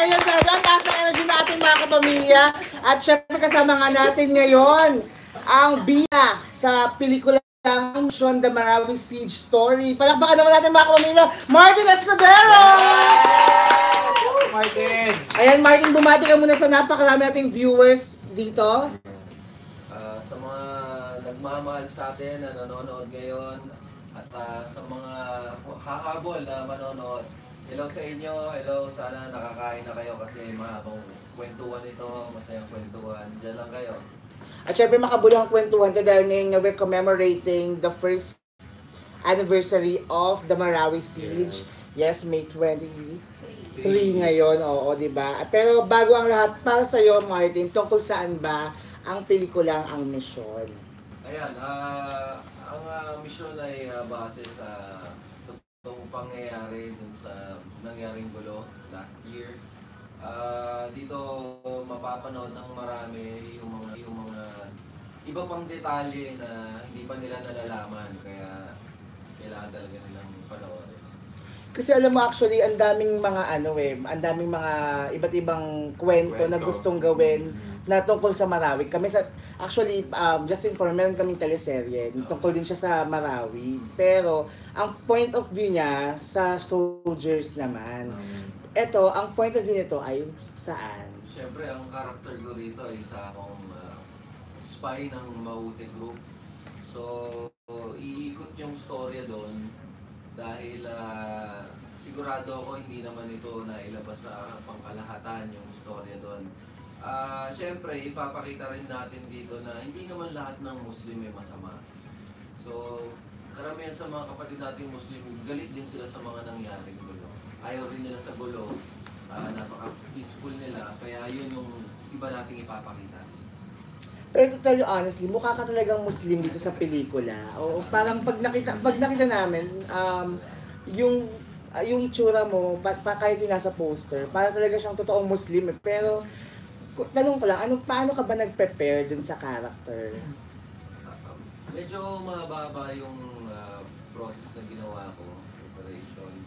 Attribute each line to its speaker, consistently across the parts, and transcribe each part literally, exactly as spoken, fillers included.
Speaker 1: Ayan, sabi, ang taas na energy natin mga kapamilya. At syempre kasama nga natin ngayon ang biya sa pelikula ng Mission The Marawi Siege Story. Palakpakan naman natin mga kapamilya, Martin Escudero!
Speaker 2: Martin!
Speaker 1: Ayan, Martin, bumati ka muna sa napakarami nating viewers dito.
Speaker 2: Uh, sa mga nagmamahal sa atin na nanonood ngayon at uh, sa mga hahabol na manonood, hello sa inyo, hello, sana nakakain na kayo kasi mahabang kwentuhan ito, masayang kwentuhan, dyan lang kayo.
Speaker 1: At syempre makabuluhang kwentuhan ka dahil ngayon we're commemorating the first anniversary of the Marawi Siege. Yes, May twenty-three ngayon, oo, di ba? Pero bago ang lahat, para sa iyo, Martin, tungkol saan ba ang pelikulang Ang Misyon?
Speaker 2: Ayan, uh, ang uh, misyon ay uh, base sa totoong pangyayari dun sa nangyaring gulo last year. Uh, dito mapapanood ng marami yung mga, yung mga iba pang detalye na hindi pa nila nalalaman, kaya kailangan talaga nilang panoorin.
Speaker 1: Kasi alam mo, actually, ang daming mga ano eh, ang daming mga iba't ibang kwento, kwento na gustong gawin na tungkol sa Marawi. Kami sa, actually, um, just inform, meron kaming teleserye, tungkol din siya sa Marawi. Pero, ang point of view niya sa soldiers naman. Ito, ang point of view nito ay saan?
Speaker 2: Siyempre, ang character ko rito ay isa akong uh, spy ng Maute Group. So, iikot yung storya doon. Dahil uh, sigurado ako hindi naman ito na ilabas sa pangkalahatan yung storya doon. Uh, Siyempre, ipapakita rin natin dito na hindi naman lahat ng Muslim ay masama. So, karamihan sa mga kapatid nating Muslim, galit din sila sa mga nangyaring gulo. Ayaw rin nila sa gulo, uh, napaka-peaceful nila, kaya yun yung iba nating ipapakita.
Speaker 1: Pero to tell you honestly, mukha ka talagang Muslim dito sa pelikula. O parang pag nakita pag nakita namin um yung uh, yung itsura mo, pa, pa kahit yung nasa poster, para talaga siyang totoong Muslim. Eh. Pero tanong ko lang, ano paano ka ba nag-prepare dun sa character?
Speaker 2: Uh, medyo mababa yung uh, process na ginawa ko, preparations.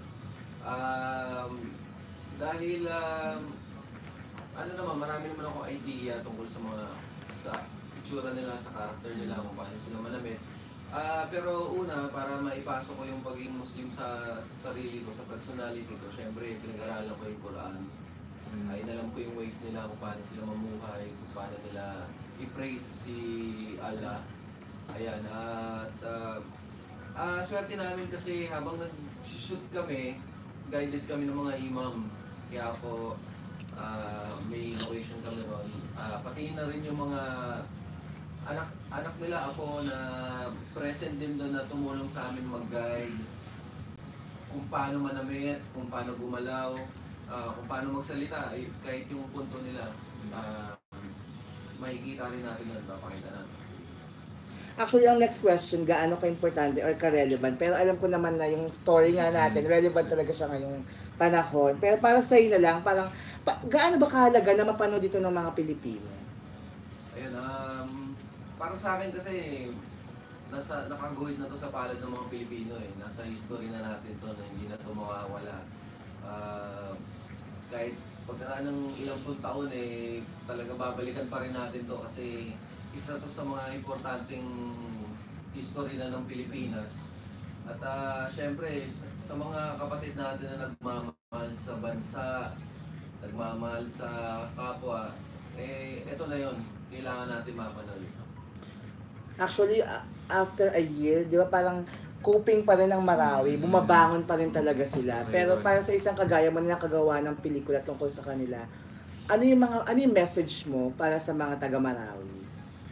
Speaker 2: Um, dahil um, ano naman, marami naman ako idea tungkol sa mga sa itsura nila, sa character nila, kung paano sila manamit. Uh, pero una, para maipasok ko yung pagiging Muslim sa, sa sarili ko, sa personality ko, syempre pinag-aralan ko yung Quran. Mm. Ay nalam ko yung ways nila, kung paano sila mamuhay, kung paano nila i-praise si Allah. Ayan, at uh, uh, swerte namin kasi habang nag-shoot kami, guided kami ng mga imam. Kaya ako, Uh, may innovation kami ron. Uh, pati na rin yung mga anak anak nila ako na present din doon na tumulong sa amin mag-guide kung paano manamit, kung paano gumalaw, uh, kung paano magsalita, ay, kahit yung punto nila uh, makikita rin natin yun, papakita natin.
Speaker 1: Actually, ang next question, gaano ka-importante or ka-relevant? Pero alam ko naman na yung story nga natin, relevant talaga siya ngayong panahon. Pero para sa iyo na lang, parang pa, gaano ba kahalaga na mapanood dito ng mga Pilipino?
Speaker 2: Ayun, um, para sa akin kasi, nasa, nakaguhit na to sa palad ng mga Pilipino eh. Nasa history na natin to na hindi na to mawawala. Uh, kahit pagkaraan ng ilang pun taon eh, talaga babalikan pa rin natin to kasi isa to sa mga importanteng history na ng Pilipinas. At uh, syempre, sa, sa mga kapatid natin na nagmamahal sa bansa, nagmamahal sa kapwa, eh, eto na yon, kailangan natin mapanood.
Speaker 1: Actually, uh, after a year, di ba parang coping pa rin ang Marawi, bumabangon pa rin talaga sila. Pero para sa isang kagaya mo na kagawa ng pelikula tungkol sa kanila, ano yung mga ano yung message mo para sa mga taga Marawi?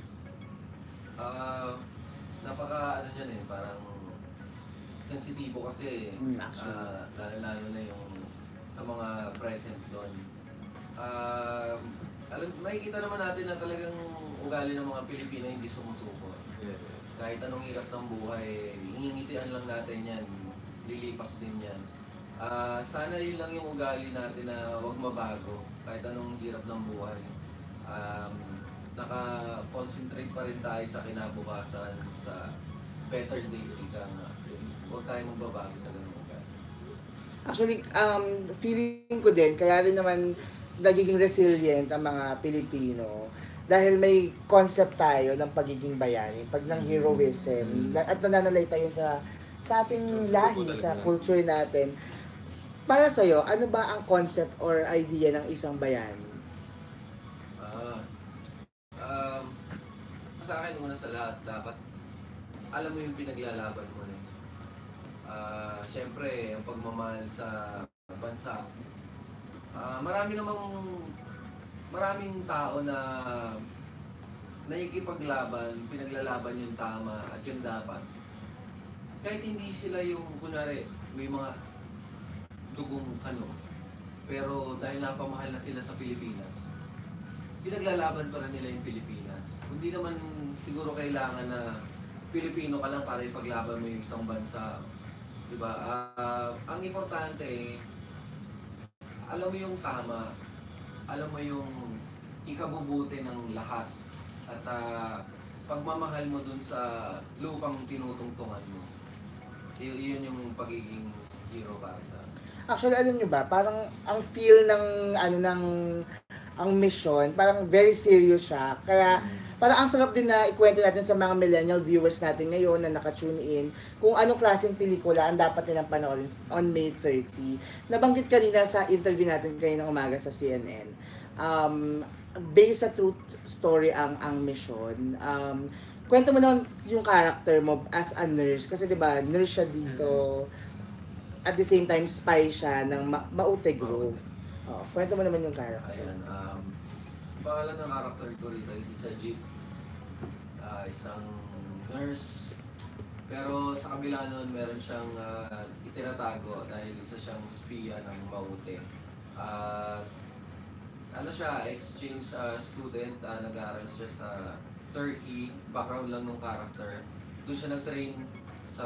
Speaker 2: Uh, napaka ano yan eh, parang sensitibo kasi
Speaker 1: mm,
Speaker 2: uh, lalo-lalo na yung sa mga present doon. Uh, alam, makikita naman natin na talagang ugali ng mga Pilipino hindi sumusuko. Yeah. Kahit anong hirap ng buhay, hingingitian lang natin yan, lilipas din yan. Uh, sana yun lang yung ugali natin na huwag mabago kahit anong hirap ng buhay. Um, naka-concentrate pa rin tayo sa kinabukasan, sa better days, ika nga. Huwag tayo magbabago sa ganun.
Speaker 1: Actually, um, feeling ko din, kaya rin naman nagiging resilient ang mga Pilipino dahil may concept tayo ng pagiging bayani, pag ng heroism,
Speaker 2: Mm.
Speaker 1: na- at nananalay tayo sa sa ating lahi, sa culture natin. Para sa'yo, ano ba ang concept or idea ng isang bayani?
Speaker 2: Ah, um, sa akin, una sa lahat, dapat alam mo yung pinaglalaban mo. Eh. Ah, Siyempre, ang pagmamahal sa bansa. Ah, marami namang maraming tao na nakikipaglaban, pinaglalaban yung tama at yung dapat. Kahit hindi sila yung, kunwari, may mga dugong ano, pero dahil napamahal na sila sa Pilipinas, pinaglalaban pa rin nila yung Pilipinas. Hindi naman siguro kailangan na Pilipino ka lang para ipaglaban mo yung isang bansa. Diba? Ah, ang importante, alam mo yung tama, alam mo yung ikabubuti ng lahat. At ah, pagmamahal mo dun sa lupang tinutungtungan mo. Y- yun yung pagiging hero para sa akin.
Speaker 1: Actually, alam nyo ba, parang ang feel ng, ano, ng, ang mission, parang very serious siya. Kaya, parang ang sarap din na ikwento natin sa mga millennial viewers natin ngayon na naka-tune in kung anong klaseng pelikula ang dapat nilang panoorin on May thirtieth. Nabanggit kanina sa interview natin kanina umaga sa C N N. Um, based sa true story ang ang mission. Um, kwento mo naman yung character mo as a nurse kasi 'di ba, nurse siya dito. At the same time spy siya ng Ma- Maute Group. Oh, kwento mo naman yung character.
Speaker 2: Ayan, um, pangalan ng character ko rito ay si Sajid. Ah, isang nurse. Pero sa kabila nun, meron siyang ah, itinatago dahil isa siyang spiya ng Maute. At ano siya, exchange ah, student, ah, nag-aaral siya sa Turkey. Background lang ng character. Doon siya nag-train sa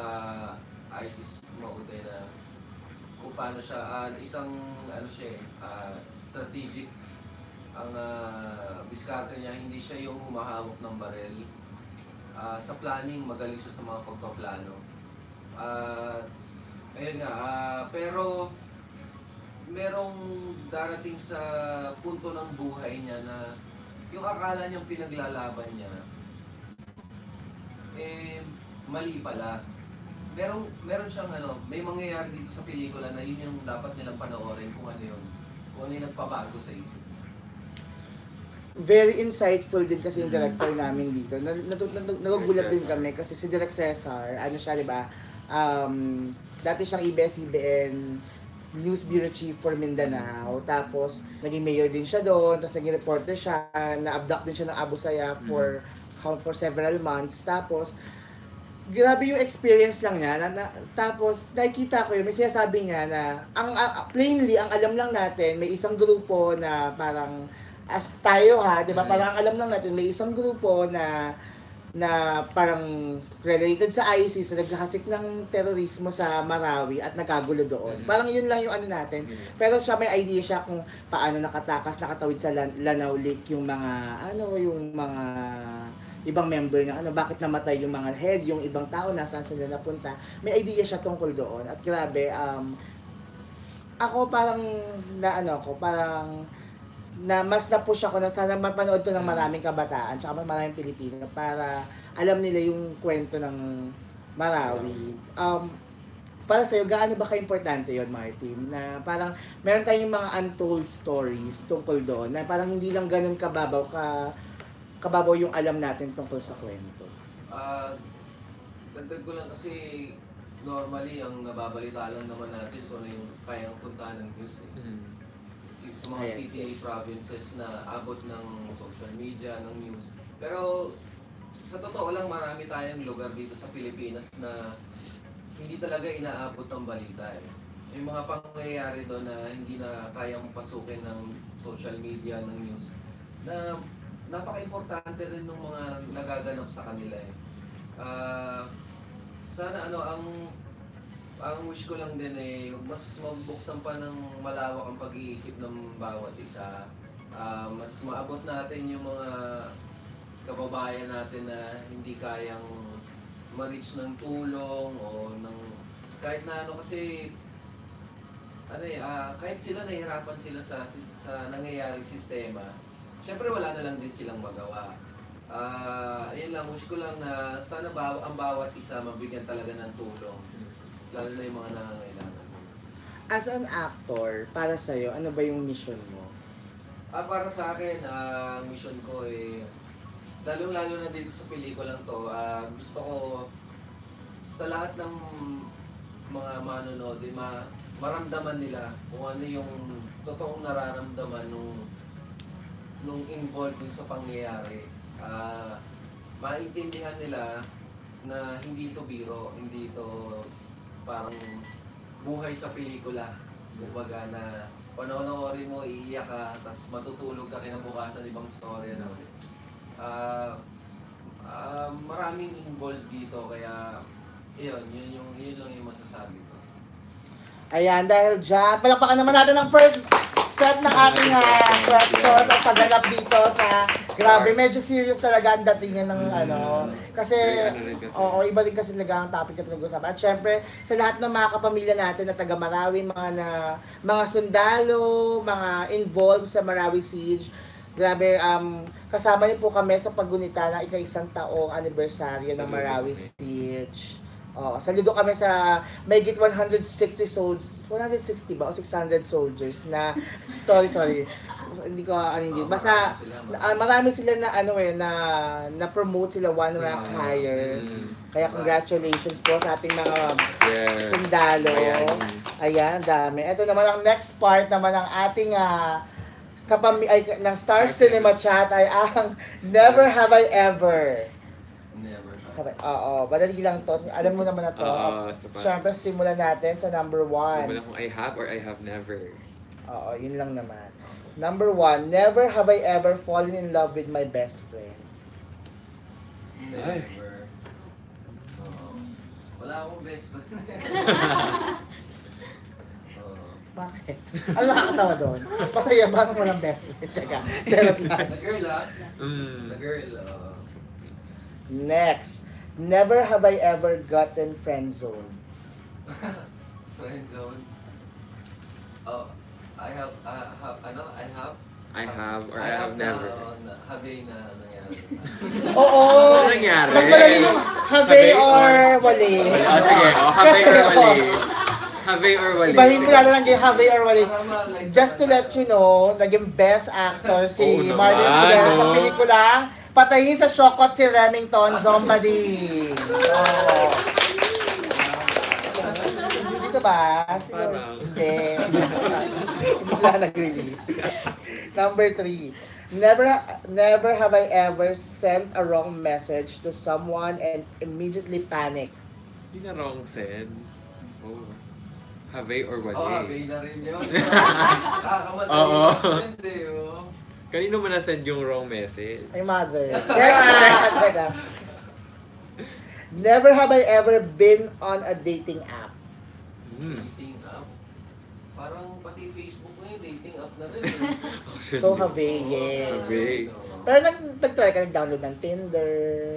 Speaker 2: ISIS Maute na kung paano siya, ah, isang ano siya, eh, ah, strategic ang uh, diskarte niya, hindi siya yung humahawak ng barel. Ah, sa planning, magaling siya sa mga pagpaplano. Uh, ayun nga, ah, pero merong darating sa punto ng buhay niya na yung akala niyang pinaglalaban niya, eh, mali pala. Merong, meron siyang ano, may mangyayari dito sa pelikula na yun yung dapat nilang panoorin kung ano yun, kung ano yung nagpabago sa isip.
Speaker 1: Very insightful din kasi yung director namin dito. Nat- nat- nat- Nagugulat din kami kasi si Direk Cesar, ano siya, di ba? Um, dati siyang A B S C B N News Bureau Chief for Mindanao. Tapos, naging mayor din siya doon. Tapos, naging reporter siya. Na-abduct din siya ng Abu Sayyaf for, for several months. Tapos, grabe yung experience lang niya. Na, na, tapos, nakikita ko yun, may sinasabi niya na, ang uh, plainly, ang alam lang natin, may isang grupo na parang, as tayo ha, di ba? Parang alam lang natin, may isang grupo na na parang related sa ISIS na naghahasik ng terorismo sa Marawi at nagkagulo doon. Parang yun lang yung ano natin. Pero siya may idea siya kung paano nakatakas, nakatawid sa Lan- Lanao Lake yung mga, ano, yung mga ibang member ng ano, bakit namatay yung mga head, yung ibang tao, nasaan sila napunta. May idea siya tungkol doon. At grabe, um, ako parang, na ano ako, parang, na mas na-push ako na sana mapanood to ng maraming kabataan tsaka maraming Pilipino para alam nila yung kwento ng Marawi. Um, para sa'yo, gaano ba ka-importante yon Martin? Na parang meron tayong mga untold stories tungkol doon na parang hindi lang ganun kababaw ka kababaw yung alam natin tungkol sa kwento.
Speaker 2: Ah, dagdag ko lang kasi normally ang nababalita lang naman natin kung ano yung kayang puntahan ng news eh. Sa mga
Speaker 1: Yes,
Speaker 2: city
Speaker 1: yes.
Speaker 2: provinces na abot ng social media, ng news. Pero sa totoo lang, marami tayong lugar dito sa Pilipinas na hindi talaga inaabot ng balita eh. Yung mga pangyayari doon na hindi na kayang pasukin ng social media, ng news, na napaka-importante rin ng mga nagaganap sa kanila eh. Ah, sana ano, ang ang wish ko lang din eh, mas magbuksan pa ng malawak ang pag-iisip ng bawat isa. Ah, mas maabot natin yung mga kababayan natin na hindi kayang ma-reach ng tulong o ng kahit na ano kasi ano eh, ah, kahit sila nahihirapan sila sa sa nangyayaring sistema, syempre wala na lang din silang magawa. Ah, ayun lang, wish ko lang na sana ba, ang bawat isa mabigyan talaga ng tulong, lalo na yung mga nangangailangan.
Speaker 1: As an actor, para sa'yo, ano ba yung mission mo?
Speaker 2: Ah, para sa akin, ah, ang mission ko eh, lalong-lalo na dito sa pelikulang to, ah, gusto ko sa lahat ng mga manonood, eh, ma maramdaman nila kung ano yung totoong nararamdaman nung nung involved dun sa pangyayari. Ah, maintindihan nila na hindi ito biro, hindi ito parang buhay sa pelikula. Kumbaga na panoorin mo, iiyak ka, tapos matutulog ka kinabukasan ibang story. Ano. Ah, ah, maraming involved dito, kaya yun, yun, yung, yun lang yung masasabi ko.
Speaker 1: Ayan, dahil dyan, palakpakan naman natin ang first set ng ating uh, questions at paghanap dito sa, grabe, medyo serious talaga ang datingan ng
Speaker 3: Mm.
Speaker 1: ano. Kasi,
Speaker 3: Ano rin kasi.
Speaker 1: oo, iba din kasi talaga ang topic na pinag-usapan. At syempre, sa lahat ng mga kapamilya natin na taga Marawi, mga na, mga sundalo, mga involved sa Marawi Siege, grabe, um, kasama niyo po kami sa paggunita ng ika-isang taong anibersaryo ng
Speaker 3: Saludo
Speaker 1: Marawi
Speaker 3: kami.
Speaker 1: Siege. Oh, saludo kami sa may git one hundred sixty soldiers, one hundred sixty ba o six hundred soldiers na sorry sorry. Hindi ko ano hindi.
Speaker 2: Oh,
Speaker 1: Basta
Speaker 2: marami sila,
Speaker 1: na- ah, marami sila na ano eh na na promote sila one rank
Speaker 2: Mm.
Speaker 1: higher.
Speaker 3: Mm.
Speaker 1: Kaya congratulations po sa ating mga
Speaker 3: Yes.
Speaker 1: sundalo.
Speaker 3: Ayan.
Speaker 1: Ayan, ang dami. Ito naman ang next part naman ng ating ah, kapami ay ng Star
Speaker 3: Star
Speaker 1: Cinema Chat ay ang Never Have I Ever.
Speaker 2: Never.
Speaker 1: Okay, oo, madali lang to. Alam mo naman na to.
Speaker 3: Oo, so pa-
Speaker 1: Siyempre, simulan natin sa number one.
Speaker 3: Wala kung I have or I have never.
Speaker 1: Oo, yun lang naman. Number one, never have I ever fallen in love with my best friend.
Speaker 2: Never. Oo. Wala akong best friend. Oo.
Speaker 1: Bakit? Ano nakakatawa doon? Masaya ba kung walang best friend? Tsaka, charot lang.
Speaker 2: The girl ah.
Speaker 3: Mm.
Speaker 2: The girl. oo.
Speaker 1: Next, never have I ever gotten friend zone.
Speaker 2: Friend zone. Oh, I have, uh, have, ano, I have.
Speaker 3: I have or I have never.
Speaker 2: Na, na, have na nangyari.
Speaker 1: Oo!
Speaker 3: Ano nangyari?
Speaker 1: Mas madali yung have
Speaker 3: Have
Speaker 1: or
Speaker 3: or-
Speaker 1: wali.
Speaker 3: Oh, sige. Oh, have
Speaker 1: Kasi,
Speaker 3: or wali.
Speaker 1: oh,
Speaker 3: Have or wali.
Speaker 1: Ibahin ko lang yung have or wali.
Speaker 2: Tama, like,
Speaker 1: Just to let you know, naging best actor si
Speaker 3: Oo naman,
Speaker 1: Marlon Escudero sa
Speaker 3: no?
Speaker 1: pelikulang Patayin sa Shokot si Remington Zombadi. Oo. Dito ba?
Speaker 3: Parang.
Speaker 1: Hindi. Hindi wala nag-release. Number three. Never never have I ever sent a wrong message to someone and immediately panic.
Speaker 3: Hindi na wrong send. Oh. Have or wali.
Speaker 2: oh, have na rin yun. Kakamatay
Speaker 3: Oo.
Speaker 2: yung friend eh, oh.
Speaker 3: Kanino mo na-send yung wrong message?
Speaker 1: My mother. Teka, teka. Never have I ever been on a dating app.
Speaker 3: Hmm.
Speaker 2: Dating app. Parang pati Facebook ngayon, dating app na rin. eh.
Speaker 1: So, have yes.
Speaker 3: Have.
Speaker 1: Pero nag nag-try ka nag-download ng Tinder.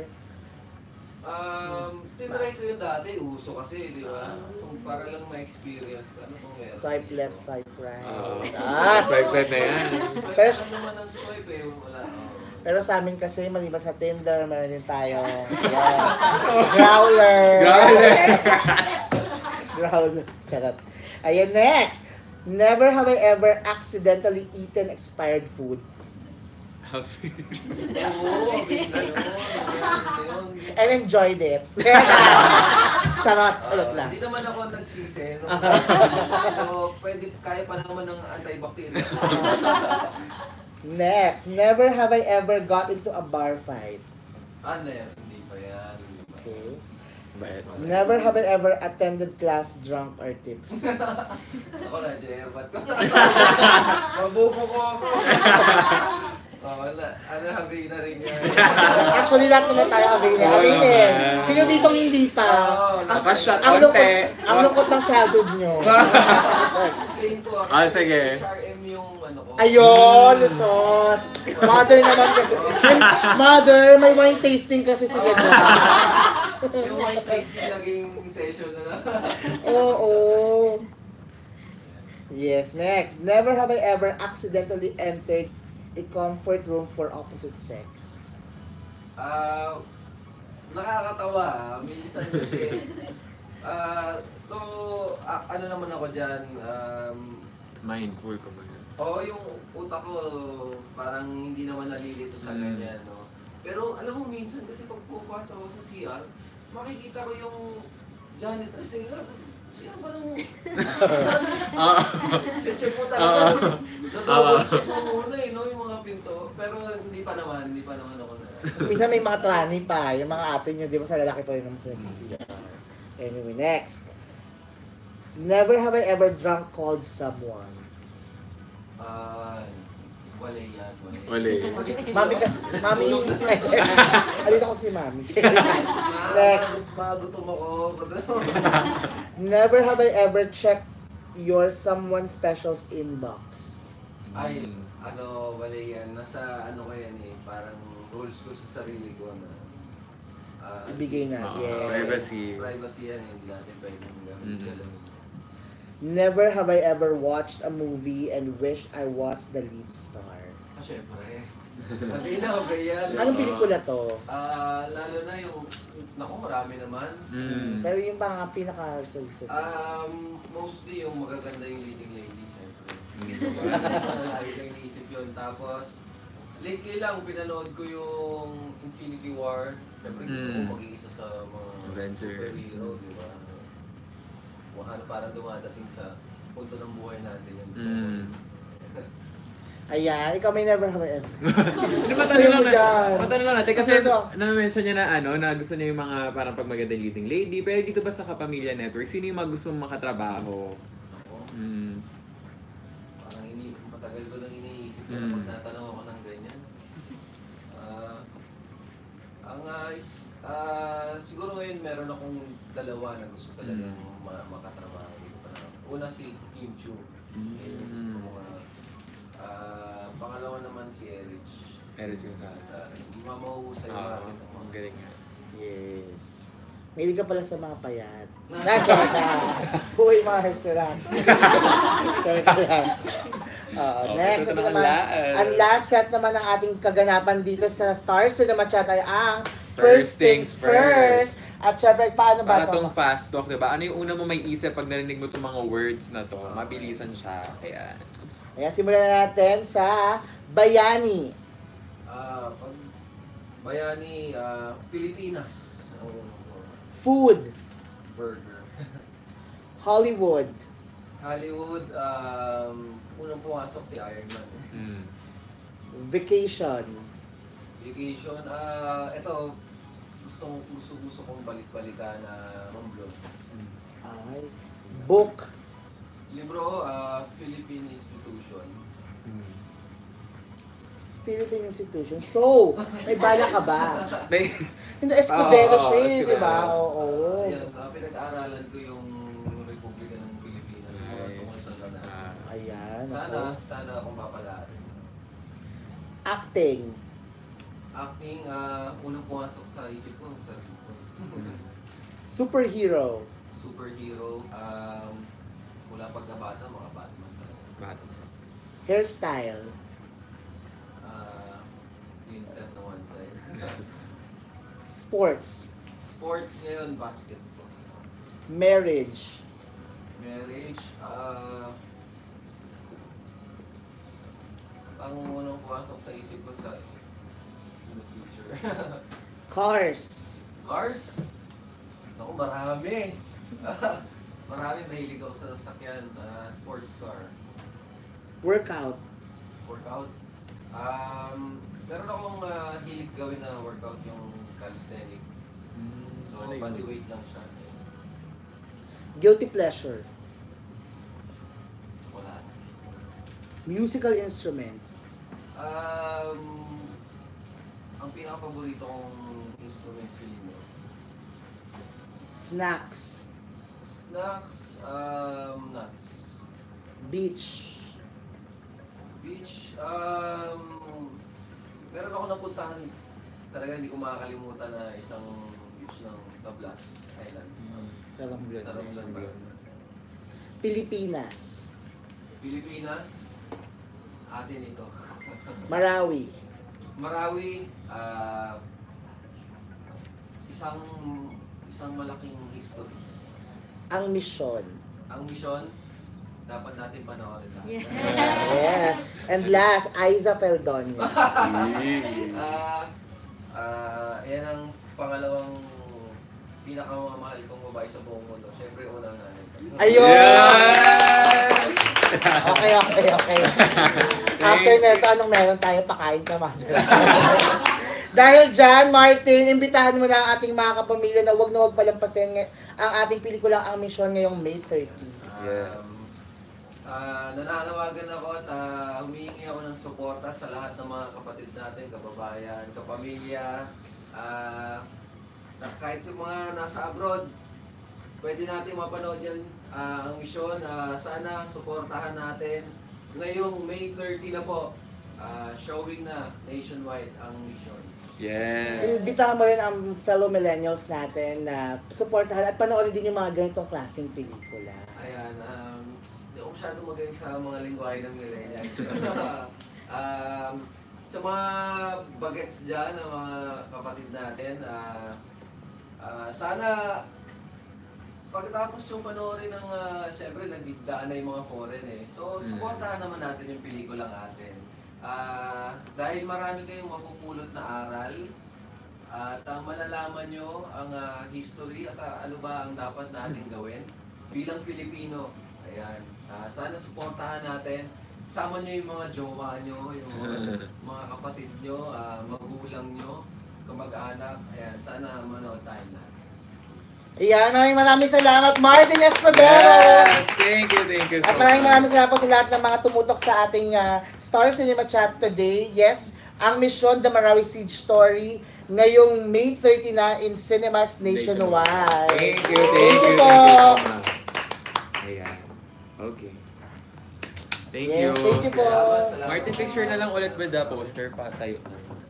Speaker 2: Um, tinry ko yun dati, uso kasi, di ba? Kung para lang ma-experience ka, ano kung meron.
Speaker 1: Swipe left, swipe right.
Speaker 3: Oo.
Speaker 1: Ah,
Speaker 3: Swipe swipe na yan.
Speaker 2: Swipe
Speaker 1: Pero-
Speaker 2: lang naman ang swipe eh, wala. oh.
Speaker 1: Pero sa amin kasi, maliban sa Tinder, meron din tayo. Yes. Growler.
Speaker 3: Growler.
Speaker 1: Growler. Charot. Ayan, next. Never have I ever accidentally eaten expired food.
Speaker 3: Have.
Speaker 2: Oo, bigla yun. Nangyari yun.
Speaker 1: And enjoyed it. Charot. Charot
Speaker 2: Ah,
Speaker 1: lang.
Speaker 2: Hindi naman ako nagsisi. No? So, pwede, kaya pa naman ng antibacterial.
Speaker 1: Next. Never have I ever got into a bar fight.
Speaker 2: Ano yan? Hindi pa yan. Hindi pa yan.
Speaker 1: Okay.
Speaker 3: Bait.
Speaker 1: Never have I ever attended class drunk or tips.
Speaker 2: Ako na, Jer, ba't ko? Mabubo ko ako. Oh, wala. Ano, habi na rin yan.
Speaker 1: Actually, lahat naman tayo aminin. Aminin. Sino ditong hindi pa?
Speaker 2: Oo,
Speaker 1: Ang,
Speaker 3: Nakashot
Speaker 1: ang, lungkot,
Speaker 3: konti.
Speaker 1: ang lungkot ng childhood nyo.
Speaker 2: Explain ko.
Speaker 3: Ah, sige.
Speaker 2: H R M yung ano ko.
Speaker 1: Ayun, Luzon. Mother naman kasi. Ay, mother, may wine tasting kasi si Ganda.
Speaker 2: Yung white tasting naging session na na.
Speaker 1: Oo. Yes, next. Never have I ever accidentally entered a comfort room for opposite sex.
Speaker 2: Ah, nakakatawa. ah. Minsan kasi, ah, to, ah, ano naman ako dyan, um,
Speaker 3: Mindful ka ba yun?
Speaker 2: oo, yung utak ko parang hindi naman nalilito sa
Speaker 3: Mm.
Speaker 2: ganyan, no? Pero alam mo, minsan kasi pag pupasok ako sa C R, makikita ko yung janitor sa ila. Siya ba nang...
Speaker 3: Ah.
Speaker 2: Check mo
Speaker 3: Ah.
Speaker 2: talaga. Nadouble check mo muna eh, no? Yung mga pinto. Pero hindi pa naman, hindi pa naman ako na...
Speaker 1: Minsan may mga trani pa, yung mga ate nyo, di ba sa lalaki pa rin naman sila siya. Anyway, next. Never have I ever drunk called someone.
Speaker 2: Ah, wala yan, wala.
Speaker 3: Wala.
Speaker 1: Mami kasi, mami, alito ko si mami. Next.
Speaker 2: Magutom ako.
Speaker 1: Never have I ever checked your someone special's inbox.
Speaker 2: Ay, ano, wala yan. Nasa ano ko yan eh, parang rules ko sa sarili ko na ah,
Speaker 1: Ibigay na,
Speaker 3: Ah,
Speaker 1: yeah.
Speaker 3: privacy.
Speaker 2: privacy yan, hindi natin pwedeng
Speaker 3: Mhm.
Speaker 2: gawin.
Speaker 1: Never have I ever watched a movie and wish I was the lead star.
Speaker 2: Ah, syempre. Sabi na, okay yan.
Speaker 1: Anong pelikula to?
Speaker 2: Ah, lalo na yung, naku, marami naman.
Speaker 3: Mm.
Speaker 1: Pero yung mga pinaka-service.
Speaker 2: Um, mostly yung magaganda yung leading lady, syempre.
Speaker 3: Mm.
Speaker 2: Lagi ko iniisip yun. Tapos, lately lang, pinanood ko yung Infinity War. Syempre, gusto ko
Speaker 3: Mm.
Speaker 2: maging isa sa mga
Speaker 3: Avengers.
Speaker 2: superhero, di ba? Ano, parang dumadating sa punto ng buhay natin yun. So,
Speaker 3: Mm.
Speaker 1: Ayan, ikaw may never have I ever.
Speaker 3: Ano ba
Speaker 1: Sa'yo
Speaker 3: tanong lang
Speaker 1: mo
Speaker 3: natin?
Speaker 1: yan.
Speaker 3: Matanong lang natin kasi
Speaker 1: Kasi-
Speaker 3: na-mention niya na ano, na gusto niya yung mga parang pag magandang leading lady. Pero dito ba sa Kapamilya Network, sino yung mga gusto mong makatrabaho?
Speaker 2: ako,
Speaker 3: Mm.
Speaker 2: parang ini matagal ko nang iniisip ko
Speaker 3: Mm.
Speaker 2: na pag natanong ako ng ganyan. Ah, ang ah, is- ah, siguro ngayon meron akong dalawa na gusto talagang
Speaker 3: Mm.
Speaker 2: ma- makatrabaho. Una si Kim Chu.
Speaker 3: Mm.
Speaker 2: Yun yung isa sa mga ah, pangalawa naman si Erich.
Speaker 3: Erich Gonzalez.
Speaker 2: Sa mamahusay
Speaker 3: Ah,
Speaker 2: namin.
Speaker 3: ang galing nga.
Speaker 1: Yes. Mahilig ka pala sa mga payat. Nasaan ka? Huwag mga restaurant. Teka lang. Oo,
Speaker 3: Okay,
Speaker 1: next.
Speaker 3: ito
Speaker 1: Ito
Speaker 3: na ang
Speaker 1: naman,
Speaker 3: last.
Speaker 1: ang last set naman ng ating kaganapan dito sa Stars sa Chat ay ang
Speaker 3: First Things First.
Speaker 1: At syempre, paano ba
Speaker 3: Para
Speaker 1: ito?
Speaker 3: tong fast talk, diba? Ano yung una mo may isip pag narinig mo itong mga words na to? Mabilisan siya. Kaya,
Speaker 1: Ayan, simulan na natin sa Bayani.
Speaker 2: Ah, pag Bayani, ah, Pilipinas. Ang
Speaker 1: Food.
Speaker 2: burger.
Speaker 1: Hollywood.
Speaker 2: Hollywood, um, unang pumasok si Iron Man.
Speaker 3: mm.
Speaker 1: Vacation.
Speaker 2: Vacation, ah, ito, gusto, gusto, gusto kong balik-balikan na Romblon.
Speaker 1: Ay. Book.
Speaker 2: Libro, ah, Philippine Institution.
Speaker 3: Mm.
Speaker 1: Philippine Institution. So, may bala ka ba?
Speaker 3: May,
Speaker 1: Hindi, Escudero
Speaker 3: Oo,
Speaker 1: siya, eh,
Speaker 3: Escudero.
Speaker 1: di ba? Oo.
Speaker 2: Ayan, ah, pinag-aaralan ko yung Republika ng Pilipinas.
Speaker 3: Nice.
Speaker 2: Tungkol sa lahat.
Speaker 3: Ah.
Speaker 1: Ayan.
Speaker 2: Sana,
Speaker 1: ako.
Speaker 2: sana akong papalaan.
Speaker 1: Acting.
Speaker 2: Acting, ah, unang pumasok sa isip ko, sa
Speaker 1: Superhero.
Speaker 2: superhero, um, mula pagkabata, mga Batman talaga.
Speaker 3: Bat.
Speaker 1: Hairstyle.
Speaker 2: Ah, yung ten to one side.
Speaker 1: Sports.
Speaker 2: Sports ngayon, basketball.
Speaker 1: Marriage.
Speaker 2: Marriage, ah, ang unang pumasok sa isip ko sa in the future.
Speaker 1: Cars.
Speaker 2: Cars? Naku, marami. Marami, mahilig ako sa sasakyan. ah, sports car.
Speaker 1: Workout.
Speaker 2: Workout. Um, meron akong ah, hilig gawin na workout yung calisthenic. So,
Speaker 3: Ano yun?
Speaker 2: body weight lang siya.
Speaker 1: Guilty pleasure.
Speaker 2: Wala.
Speaker 1: Musical instrument.
Speaker 2: Um, ang pinaka-paborito kong instrument silino.
Speaker 1: Snacks.
Speaker 2: Snacks, um, nuts.
Speaker 1: Beach.
Speaker 2: Beach, um, meron ako napuntahan, talaga hindi ko makakalimutan na isang beach ng Tablas Island.
Speaker 1: Sarap
Speaker 2: Sa Romblon.
Speaker 1: Pilipinas.
Speaker 2: Pilipinas, atin ito.
Speaker 1: Marawi.
Speaker 2: Marawi, ah, isang isang malaking history.
Speaker 1: Ang misyon.
Speaker 2: Ang misyon, dapat natin panoorin lahat.
Speaker 1: Yes. And last, Aiza Feldonio.
Speaker 2: Ah, ah, yan ang pangalawang pinakamamahal kong babae sa buong mundo. Siyempre, unang nanay.
Speaker 1: Ayun!
Speaker 3: Yes!
Speaker 1: Okay, okay, okay. After neto, anong meron tayo? Pakain ka, mother. Dahil dyan, Martin, imbitahan mo na ang ating mga kapamilya na wag na wag palampasin ng- ang ating pelikulang Ang Misyon ngayong May thirty.
Speaker 3: Yes.
Speaker 2: Um, ah, nananawagan ako at ah, humihingi ako ng suporta sa lahat ng mga kapatid natin, kababayan, kapamilya, ah, na kahit yung mga nasa abroad, pwede natin mapanood yan, ah, ang misyon. Ah, sana suportahan natin. Ngayong May thirty na po, ah, showing na nationwide ang misyon.
Speaker 3: Yes.
Speaker 1: Imbitahan mo rin ang fellow millennials natin na suportahan at panoorin din yung mga ganitong klaseng pelikula.
Speaker 2: Ayan, um, hindi ako masyado magaling sa mga lingwahe ng millennials. um, sa mga bagets dyan, ng mga kapatid natin, ah, ah, sana pagkatapos yung panoorin ng, uh, siyempre nagdidaan na yung mga foreign eh. So, supportahan naman natin yung pelikula natin. Ah, dahil marami kayong mapupulot na aral, at uh, malalaman nyo ang ah, history at ah, ano ba ang dapat natin gawin bilang Pilipino. Ayan. Ah, sana suportahan natin. Sama nyo yung mga jowa nyo, yung mga, mga kapatid nyo, ah, magulang nyo, kamag-anak. Ayan, sana manood tayo na.
Speaker 1: Ayan, maraming maraming salamat, Martin Escudero!
Speaker 3: Yes! Thank you, thank you so
Speaker 1: At maraming
Speaker 3: much.
Speaker 1: maraming salamat po sa lahat ng mga tumutok sa ating uh, Star Cinema Chat today. Yes, ang Misyon, The Marawi Siege Story, ngayong May thirty na in cinemas nationwide.
Speaker 3: Thank you, thank you,
Speaker 1: po.
Speaker 3: thank you so much. Ayan. Okay. Thank
Speaker 1: Yes,
Speaker 3: you.
Speaker 1: thank you po.
Speaker 2: Salamat, salamat.
Speaker 3: Martin, picture na lang ulit with the poster pa tayo.